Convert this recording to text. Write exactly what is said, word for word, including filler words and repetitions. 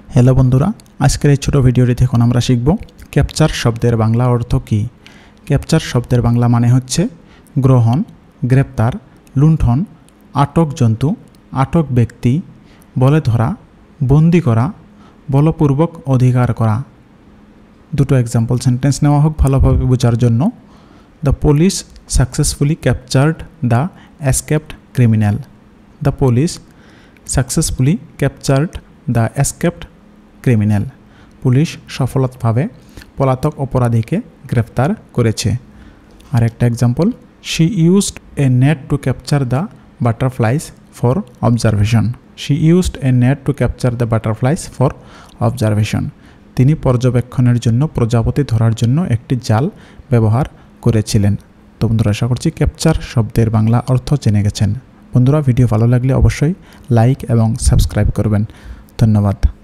Hello বন্ধুরা, আজকের এই ছোট ভিডিওটিতে এখন আমরা শিখব ক্যাপচার শব্দের বাংলা অর্থ কী। ক্যাপচার শব্দের বাংলা মানে হচ্ছে গ্রহণ, গ্রেপ্তার, লুণ্ঠন, আটক জন্তু, আটক ব্যক্তি, বলে ধরা, বন্দি করা, বলপূর্বক অধিকার করা। দুটো এক্সাম্পল সেন্টেন্স নেওয়া হোক ভালোভাবে বোঝার জন্য। The police successfully captured the escaped criminal. The police successfully captured the escaped criminal. Police সফলভাবে পলাতক অপরাধীকে গ্রেফতার করেছে। আর একটা example, she used a net to capture the butterflies for observation. She used a net to capture the butterflies for observation. তিনি পর্যবেক্ষণের জন্য প্রজাপতি ধরার জন্য একটি জাল ব্যবহার করেছিলেন। তো বন্ধুরা, আশা করছি ক্যাপচার শব্দের বাংলা অর্থ জেনে গেছেন। বন্ধুরা, ভিডিও ভালো লাগলে অবশ্যই লাইক এবং সাবস্ক্রাইব করবেন। ধন্যবাদ।